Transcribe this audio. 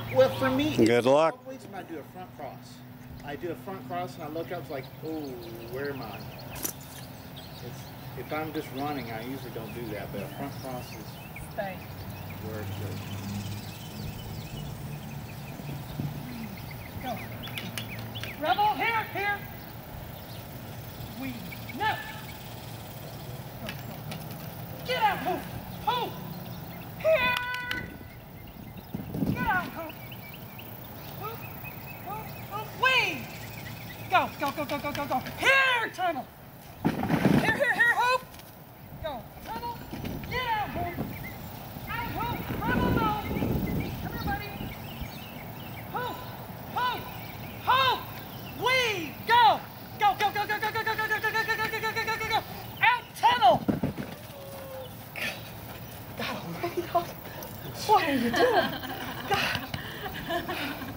Well, for me, Good luck. Always when I do a front cross. I do a front cross and I look up, it's like, oh, where am I? If I'm just running, I usually don't do that, but a front cross is Stay. where it goes. Go. Rebel, here. We, no. Go. Get out, Hope. Here. Get out, Hope. Wing. Go. Here, Tunnel. Here, Hope. Go. Tunnel. Get out, Hope. Out, Hope. Rebel, no. Come here, buddy. Hope. Wing. Go. Go. Out, Tunnel. God almighty, Hope. What are you doing? God.